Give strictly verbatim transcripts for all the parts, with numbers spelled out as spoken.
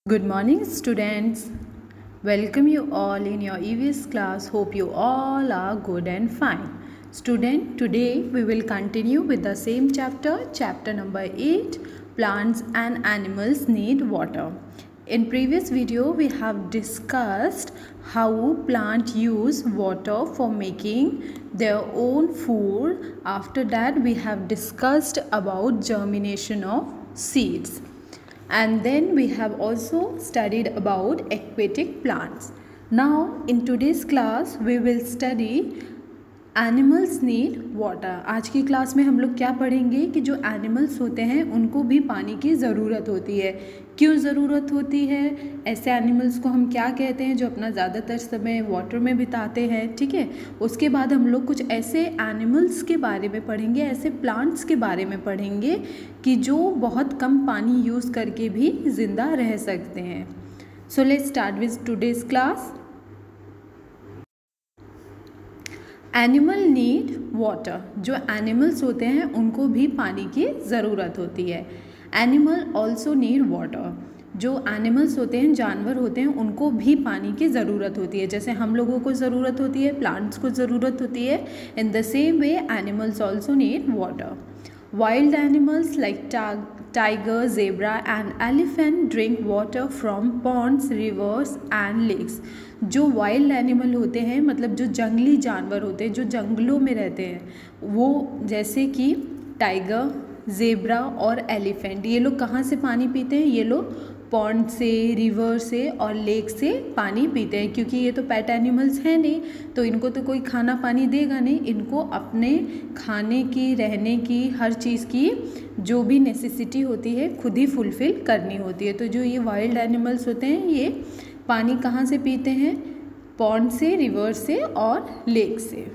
Good morning, students. Welcome you all in your E V S class. Hope you all are good and fine. Student, today we will continue with the same chapter, chapter number eight, plants and animals need water. In previous video, we have discussed how plants use water for making their own food. After that, we have discussed about germination of seeds. And then we have also studied about aquatic plants. Now in today's class we will study animals need water. आज की class में हम लोग क्या पढ़ेंगे कि जो animals होते हैं उनको भी पानी की ज़रूरत होती है. क्यों ज़रूरत होती है, ऐसे एनिमल्स को हम क्या कहते हैं जो अपना ज़्यादातर समय वाटर में बिताते हैं. ठीक है, उसके बाद हम लोग कुछ ऐसे एनिमल्स के बारे में पढ़ेंगे, ऐसे प्लांट्स के बारे में पढ़ेंगे कि जो बहुत कम पानी यूज़ करके भी ज़िंदा रह सकते हैं. So let's start with today's class. Animal need water. जो एनिमल्स होते हैं उनको भी पानी की ज़रूरत होती है. Animal also need water. जो एनिमल्स होते हैं, जानवर होते हैं, उनको भी पानी की ज़रूरत होती है. जैसे हम लोगों को ज़रूरत होती है, प्लांट्स को ज़रूरत होती है, in the same way animals also need water. Wild animals like tiger, zebra and elephant drink water from ponds, rivers and lakes. जो वाइल्ड एनिमल होते हैं, मतलब जो जंगली जानवर होते हैं, जो जंगलों में रहते हैं, वो जैसे कि टाइगर, जेब्रा और एलिफेंट, ये लोग कहाँ से पानी पीते हैं? ये लोग पॉन्ड से, रिवर से और लेक से पानी पीते हैं. क्योंकि ये तो पेट एनिमल्स हैं नहीं, तो इनको तो कोई खाना पानी देगा नहीं. इनको अपने खाने की, रहने की, हर चीज़ की जो भी नेसेसिटी होती है खुद ही फुलफ़िल करनी होती है. तो जो ये वाइल्ड एनिमल्स होते हैं ये पानी कहाँ से पीते हैं? पॉन्ड से, रिवर से और लेक से.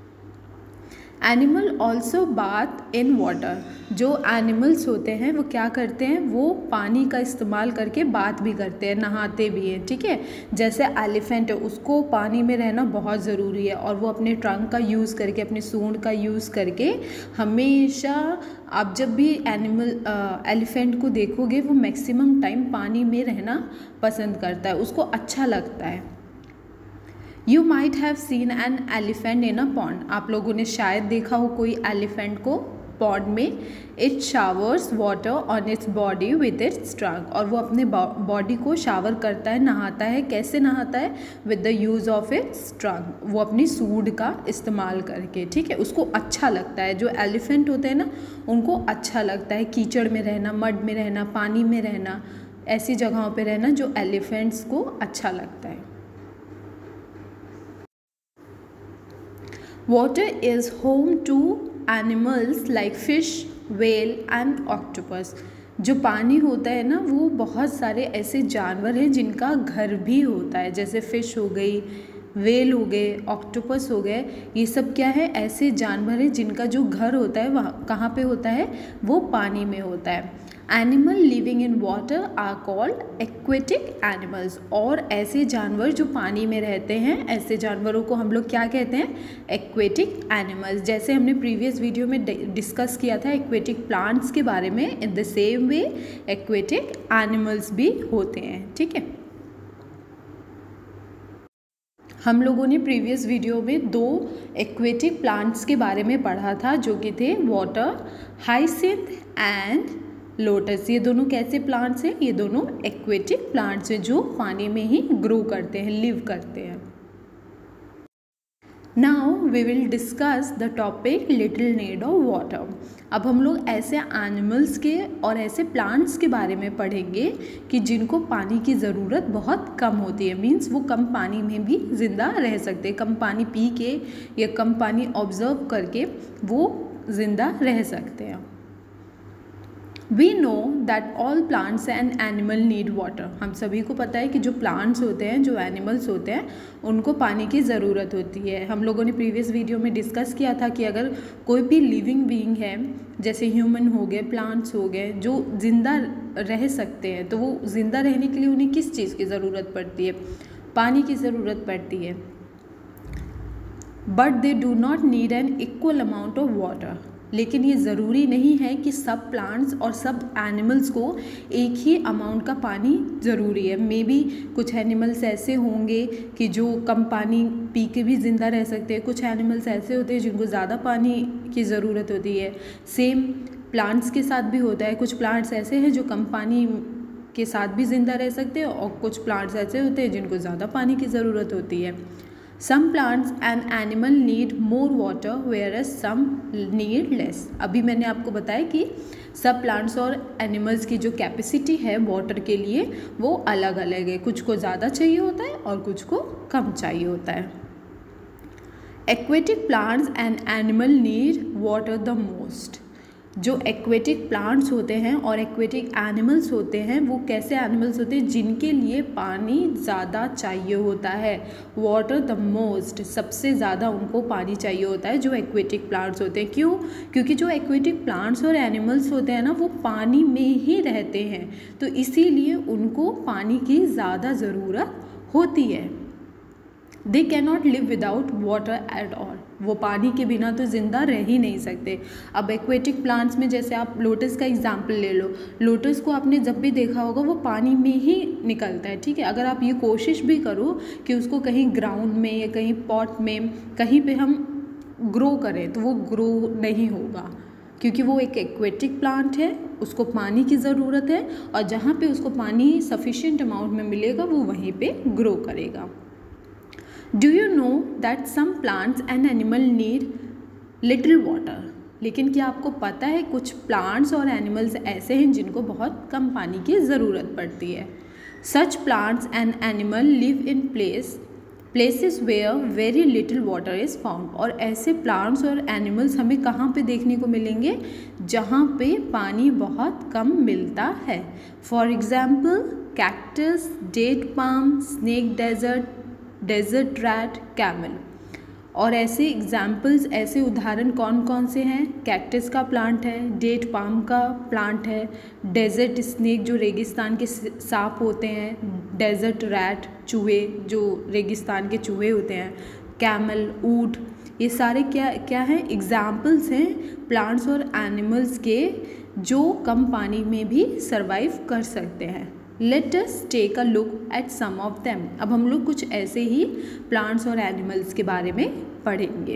Animal also bath in water. जो एनिमल्स होते हैं वो क्या करते हैं? वो पानी का इस्तेमाल करके बात भी करते हैं, नहाते भी हैं. ठीक है, जैसे एलिफेंट है, उसको पानी में रहना बहुत ज़रूरी है और वो अपने ट्रंक का यूज़ करके, अपने सूंड का यूज़ करके हमेशा, आप जब भी एनिमल एलिफेंट को देखोगे वो मैक्सिमम टाइम पानी में रहना पसंद करता है, उसको अच्छा लगता है. You might have seen an elephant in a pond. आप लोगों ने शायद देखा हो कोई एलिफेंट को पॉन्ड में. It showers water on its body with its trunk. और वो अपने बॉडी को शावर करता है, नहाता है. कैसे नहाता है? With the use of its trunk. वो अपनी सूंड का इस्तेमाल करके. ठीक है, उसको अच्छा लगता है. जो एलिफेंट होते हैं ना, उनको अच्छा लगता है कीचड़ में रहना, मड में रहना, पानी में रहना, ऐसी जगहों पे रहना जो एलिफेंट्स को अच्छा लगता है. Water is home to animals like fish, whale and octopus. जो पानी होता है ना, वो बहुत सारे ऐसे जानवर हैं जिनका घर भी होता है. जैसे फ़िश हो गई, वेल हो गए, ऑक्टोपस हो गए. ये सब क्या है? ऐसे जानवर हैं जिनका जो घर होता है वहाँ कहाँ पे होता है? वो पानी में होता है. Animal living in water are called aquatic animals. और ऐसे जानवर जो पानी में रहते हैं, ऐसे जानवरों को हम लोग क्या कहते हैं? Aquatic animals. जैसे हमने प्रीवियस वीडियो में डिस्कस किया था एक्वेटिक प्लांट्स के बारे में, in the same way aquatic animals भी होते हैं. ठीक है, हम लोगों ने प्रीवियस वीडियो में दो एक्वेटिक प्लांट्स के बारे में पढ़ा था जो कि थे वाटर हाइसिंथ एंड लोटस. ये दोनों कैसे प्लांट्स हैं? ये दोनों एक्वेटिक प्लांट्स हैं जो पानी में ही ग्रो करते हैं, लिव करते हैं. Now we will discuss the topic little need of water. अब हम लोग ऐसे एनिमल्स के और ऐसे प्लांट्स के बारे में पढ़ेंगे कि जिनको पानी की ज़रूरत बहुत कम होती है. मीन्स वो कम पानी में भी ज़िंदा रह सकते हैं. कम पानी पी के या कम पानी ऑब्जर्व करके वो ज़िंदा रह सकते हैं. We know that all plants and animal need water. हम सभी को पता है कि जो प्लांट्स होते हैं, जो एनिमल्स होते हैं, उनको पानी की ज़रूरत होती है. हम लोगों ने प्रीवियस वीडियो में डिस्कस किया था कि अगर कोई भी लिविंग बीइंग है, जैसे ह्यूमन हो गए, प्लांट्स हो गए, जो ज़िंदा रह सकते हैं, तो वो ज़िंदा रहने के लिए उन्हें किस चीज़ की ज़रूरत पड़ती है? पानी की ज़रूरत पड़ती है. But they do not need an equal amount of water. लेकिन ये ज़रूरी नहीं है कि सब प्लांट्स और सब एनिमल्स को एक ही अमाउंट का पानी ज़रूरी है। मे बी कुछ एनिमल्स ऐसे होंगे कि जो कम पानी पी के भी ज़िंदा रह सकते हैं, कुछ एनिमल्स ऐसे होते हैं जिनको ज़्यादा पानी की ज़रूरत होती है। सेम प्लांट्स के साथ भी होता है, कुछ प्लांट्स ऐसे हैं जो कम पानी के साथ भी ज़िंदा रह सकते हैं और कुछ प्लांट्स ऐसे होते हैं जिनको ज़्यादा पानी की ज़रूरत होती है। Some plants and animal need more water whereas some need less। अभी मैंने आपको बताया कि सब प्लांट्स और एनिमल्स की जो कैपेसिटी है वाटर के लिए वो अलग अलग है, कुछ को ज़्यादा चाहिए होता है और कुछ को कम चाहिए होता है। Aquatic plants and animal need water the most। जो एक्वेटिक प्लांट्स होते हैं और एक्वेटिक एनिमल्स होते हैं वो कैसे एनिमल्स होते हैं जिनके लिए पानी ज़्यादा चाहिए होता है। वाटर द मोस्ट, सबसे ज़्यादा उनको पानी चाहिए होता है जो एक्वेटिक प्लांट्स होते हैं। क्यों? क्योंकि जो एक्वेटिक प्लांट्स और एनिमल्स होते हैं ना वो पानी में ही रहते हैं, तो इसीलिए उनको पानी की ज़्यादा ज़रूरत होती है। They cannot live without water at all. वो पानी के बिना तो ज़िंदा रह ही नहीं सकते। अब एक्वेटिक प्लांट्स में जैसे आप लोटस का एग्जाम्पल ले लो, लोटस को आपने जब भी देखा होगा वो पानी में ही निकलता है, ठीक है। अगर आप ये कोशिश भी करो कि उसको कहीं ग्राउंड में या कहीं पॉट में कहीं पे हम ग्रो करें तो वो ग्रो नहीं होगा, क्योंकि वो एक एक्वेटिक प्लांट है, उसको पानी की ज़रूरत है और जहाँ पे उसको पानी सफिशिएंट अमाउंट में मिलेगा वो वहीं पे ग्रो करेगा। Do you know that some plants and animal need little water? लेकिन क्या आपको पता है कुछ प्लांट्स और एनिमल्स ऐसे हैं जिनको बहुत कम पानी की ज़रूरत पड़ती है। Such plants and animal live in place places where very little water is found। और ऐसे प्लांट्स और एनिमल्स हमें कहाँ पे देखने को मिलेंगे? जहाँ पे पानी बहुत कम मिलता है। For example cactus, date palm, snake desert, desert rat, camel. और ऐसे एग्जाम्पल्स, ऐसे उदाहरण कौन कौन से हैं? कैक्टस का प्लांट है, डेट पाम का प्लांट है, डेजर्ट स्नेक जो रेगिस्तान के सांप होते हैं, डेजर्ट रैट चूहे जो रेगिस्तान के चूहे होते हैं, कैमल ऊंट, ये सारे क्या क्या हैं? एग्जाम्पल्स हैं प्लांट्स और एनिमल्स के जो कम पानी में भी सर्वाइव कर सकते हैं। Let us take a look at some of them. अब हम लोग कुछ ऐसे ही प्लांट्स और एनिमल्स के बारे में पढ़ेंगे।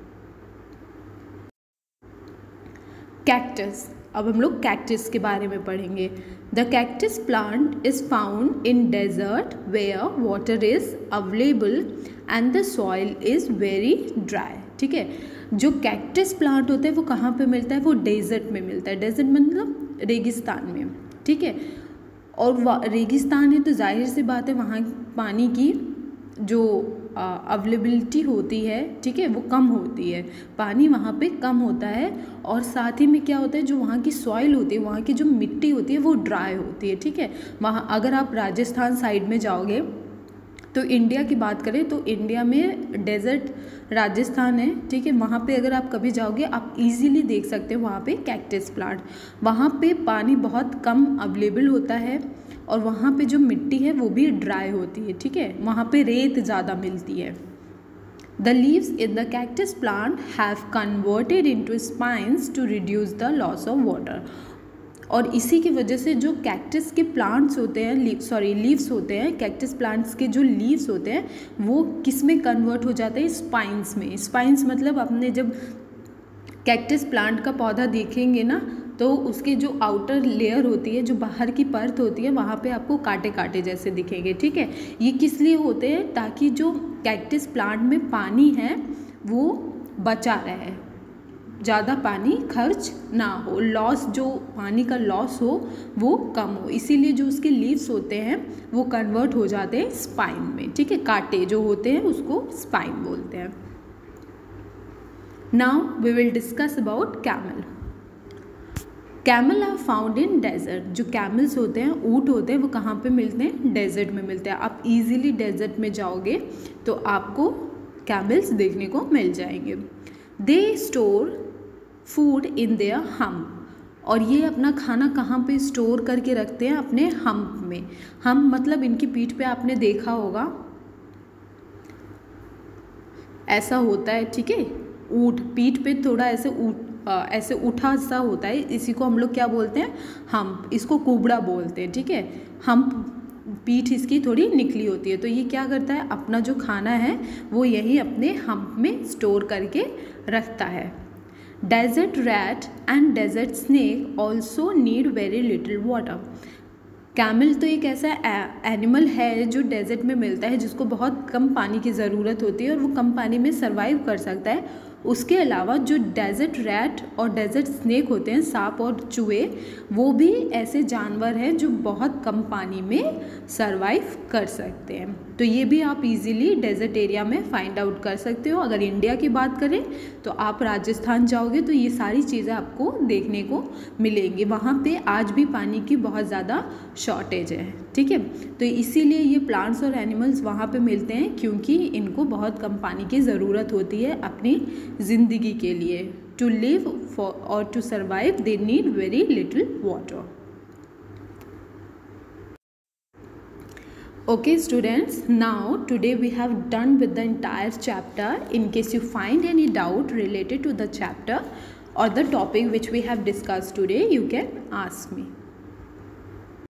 कैक्टस, अब हम लोग कैक्टस के बारे में पढ़ेंगे। The cactus plant is found in desert where water is available and the soil is very dry. ठीक है, जो कैक्टस प्लांट होता है वो कहाँ पे मिलता है? वो डेजर्ट में मिलता है। डेजर्ट मतलब रेगिस्तान में, ठीक है। और रेगिस्तान है तो जाहिर सी बात है वहाँ पानी की जो अवेलेबिलिटी होती है, ठीक है, वो कम होती है, पानी वहाँ पे कम होता है। और साथ ही में क्या होता है, जो वहाँ की सॉइल होती है, वहाँ की जो मिट्टी होती है वो ड्राई होती है, ठीक है। वहाँ अगर आप राजस्थान साइड में जाओगे तो इंडिया की बात करें तो इंडिया में डेजर्ट राजस्थान है, ठीक है। वहाँ पे अगर आप कभी जाओगे आप इजीली देख सकते हो वहाँ पे कैक्टस प्लांट। वहाँ पे पानी बहुत कम अवेलेबल होता है और वहाँ पे जो मिट्टी है वो भी ड्राई होती है, ठीक है। वहाँ पे रेत ज़्यादा मिलती है। The leaves in the cactus plant have converted into spines to reduce the loss of water. और इसी की वजह से जो कैक्टस के प्लांट्स होते हैं, सॉरी लीव्स होते हैं, कैक्टस प्लांट्स के जो लीव्स होते हैं वो किस में कन्वर्ट हो जाते हैं? स्पाइन्स में। स्पाइन्स मतलब आपने जब कैक्टस प्लांट का पौधा देखेंगे ना तो उसके जो आउटर लेयर होती है, जो बाहर की परत होती है, वहाँ पे आपको कांटे कांटे जैसे दिखेंगे, ठीक है। ये किस लिए होते हैं? ताकि जो कैक्टस प्लांट में पानी है वो बचा रहे, ज़्यादा पानी खर्च ना हो, लॉस जो पानी का लॉस हो वो कम हो, इसीलिए जो उसके लीव्स होते हैं वो कन्वर्ट हो जाते हैं स्पाइन में, ठीक है। कांटे जो होते हैं उसको स्पाइन बोलते हैं। Now we will discuss about camel. Camel are found in desert. जो कैमल्स होते हैं, ऊँट होते हैं, वो कहाँ पे मिलते हैं? डेजर्ट में मिलते हैं। आप इजीली डेजर्ट में जाओगे तो आपको कैमल्स देखने को मिल जाएंगे। They store food in their hump. और ये अपना खाना कहाँ पे स्टोर करके रखते हैं? अपने हम्प में। हम्प मतलब इनकी पीठ पे आपने देखा होगा ऐसा होता है, ठीक है। ऊँट पीठ पे थोड़ा ऐसे ऊँट ऐसे उठा सा होता है, इसी को हम लोग क्या बोलते हैं, हम्प। इसको कुबड़ा बोलते हैं, ठीक है। हम्प पीठ इसकी थोड़ी निकली होती है, तो ये क्या करता है, अपना जो खाना है वो यही अपने हम्प में स्टोर करके रखता है। Desert rat and desert snake also need very little water. Camel तो एक ऐसा एनिमल है जो डेजर्ट में मिलता है, जिसको बहुत कम पानी की ज़रूरत होती है और वो कम पानी में सर्वाइव कर सकता है। उसके अलावा जो डेजर्ट रैट और डेजर्ट स्नेक होते हैं, सांप और चूहे, वो भी ऐसे जानवर हैं जो बहुत कम पानी में सर्वाइव कर सकते हैं। तो ये भी आप इजीली डेजर्ट एरिया में फाइंड आउट कर सकते हो। अगर इंडिया की बात करें तो आप राजस्थान जाओगे तो ये सारी चीज़ें आपको देखने को मिलेंगी। वहाँ पे आज भी पानी की बहुत ज़्यादा शॉर्टेज है, ठीक है। तो इसीलिए ये प्लांट्स और एनिमल्स वहाँ पे मिलते हैं, क्योंकि इनको बहुत कम पानी की ज़रूरत होती है अपनी ज़िंदगी के लिए। टू लिव फॉर और to survive they need very little water. Okay students, now today we have done with the entire chapter. In case you find any doubt related to the chapter or the topic which we have discussed today, you can ask me.